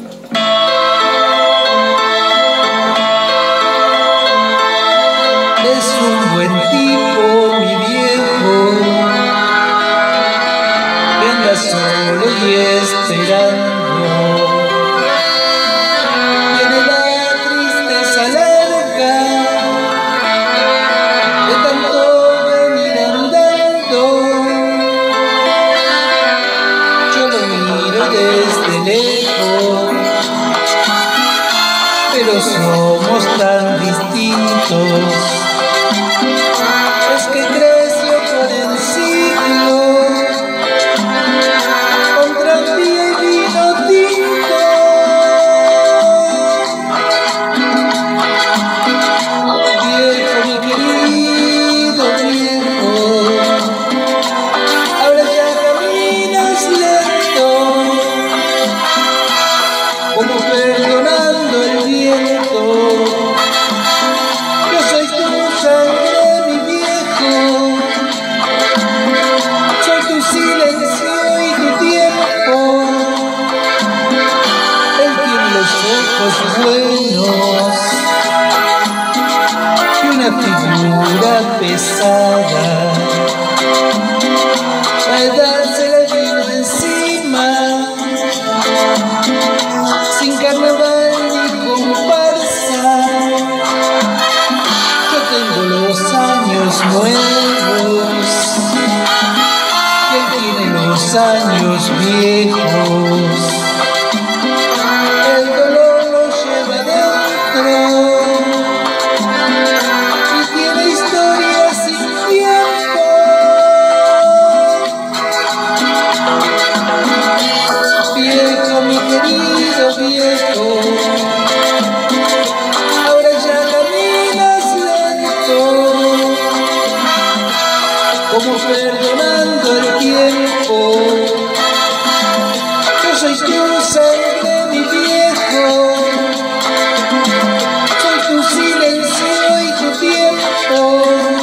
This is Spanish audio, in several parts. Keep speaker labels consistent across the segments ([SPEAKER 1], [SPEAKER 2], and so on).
[SPEAKER 1] Es un buen tipo, mi viejo, que anda solo y esperando. Tiene la tristeza larga de tanto venir andando. Yo lo miro desde lejos, pero somos tan distintos. Es que creció por el siglo con tranvía y vino tinto. Viejo, mi querido viejo, ahora ya caminas lento, como perdonando el viento. Yo soy tu sangre, mi viejo, soy tu silencio y tu tiempo. Él tiene los ojos buenos y una figura pesada. La edad se la vino encima, sin carnaval ni comparsa. Yo tengo los años nuevos y él tiene los años viejos. El dolor lo lleva dentro y tiene historias sin tiempo. Viejo, mi querido viejo, ahora ya caminas lento, como perdonando el tiempo. Yo soy tu sangre, mi viejo, soy tu silencio y tu tiempo.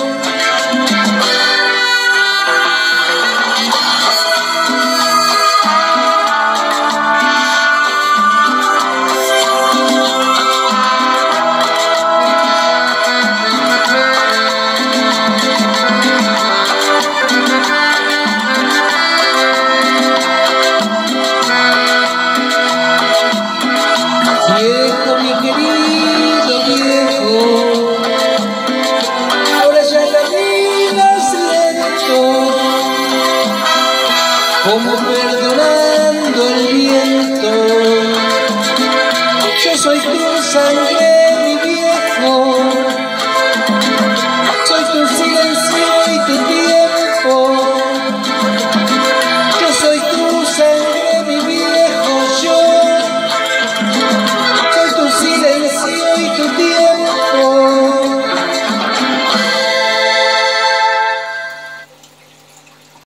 [SPEAKER 1] Viejo, mi querido viejo, ahora ya caminas lento, como perdonando el viento. Yo soy tu sangre,